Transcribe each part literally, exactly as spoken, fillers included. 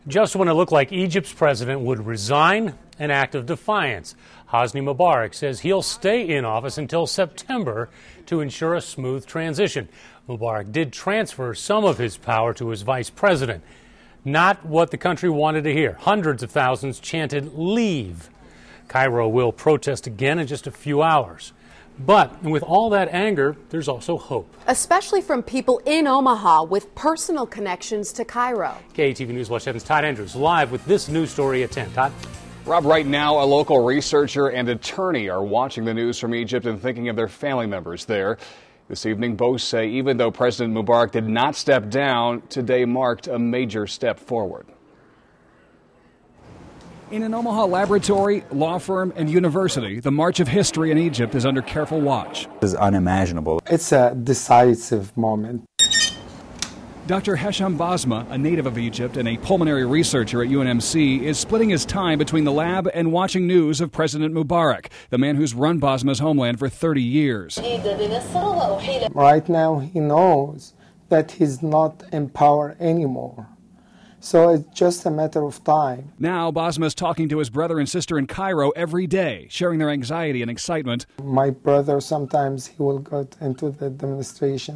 Just when it looked like Egypt's president would resign, an act of defiance. Hosni Mubarak says he'll stay in office until September to ensure a smooth transition. Mubarak did transfer some of his power to his vice president. Not what the country wanted to hear. Hundreds of thousands chanted, "Leave." Cairo will protest again in just a few hours. But with all that anger, there's also hope. Especially from people in Omaha with personal connections to Cairo. K A T V News Watch seven's Todd Andrews live with this news story at ten. Todd? Rob, right now, a local researcher and attorney are watching the news from Egypt and thinking of their family members there. This evening, both say even though President Mubarak did not step down, today marked a major step forward. In an Omaha laboratory, law firm, and university, the march of history in Egypt is under careful watch. It's unimaginable. It's a decisive moment. Doctor Hesham Basma, a native of Egypt and a pulmonary researcher at U N M C, is splitting his time between the lab and watching news of President Mubarak, the man who's run Basma's homeland for thirty years. Right now, he knows that he's not in power anymore. So it's just a matter of time. Now, Basma's talking to his brother and sister in Cairo every day, sharing their anxiety and excitement. My brother, sometimes he will go into the demonstration.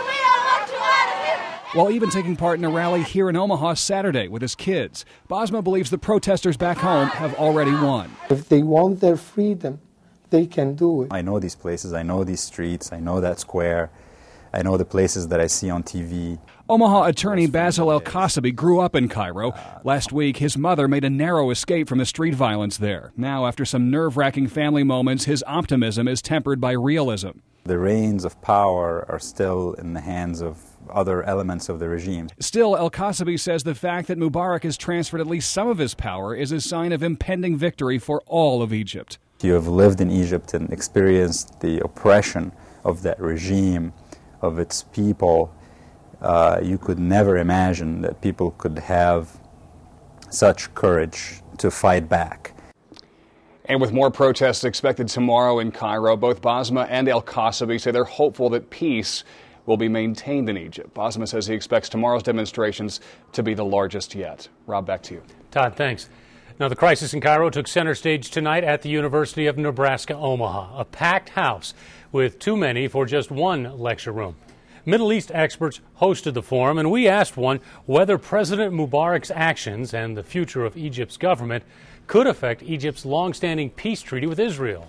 While even taking part in a rally here in Omaha Saturday with his kids. Basma believes the protesters back home have already won. If they want their freedom, they can do it. I know these places, I know these streets, I know that square, I know the places that I see on T V. Omaha attorney Basil El-Kasabi grew up in Cairo. Last week, his mother made a narrow escape from the street violence there. Now, after some nerve-wracking family moments, his optimism is tempered by realism. The reins of power are still in the hands of other elements of the regime. Still, El-Kasabi says the fact that Mubarak has transferred at least some of his power is a sign of impending victory for all of Egypt. You have lived in Egypt and experienced the oppression of that regime, of its people. Uh, you could never imagine that people could have such courage to fight back. And with more protests expected tomorrow in Cairo, both Basma and El-Kasabi say they're hopeful that peace will be maintained in Egypt. Basma says he expects tomorrow's demonstrations to be the largest yet. Rob, back to you. Todd, thanks. Now, the crisis in Cairo took center stage tonight at the University of Nebraska-Omaha, a packed house with too many for just one lecture room. Middle East experts hosted the forum, and we asked one whether President Mubarak's actions and the future of Egypt's government could affect Egypt's long-standing peace treaty with Israel.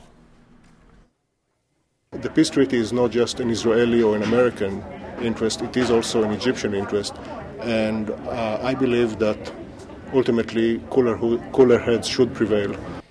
The peace treaty is not just an Israeli or an American interest, it is also an Egyptian interest. And uh, I believe that ultimately cooler, cooler heads should prevail.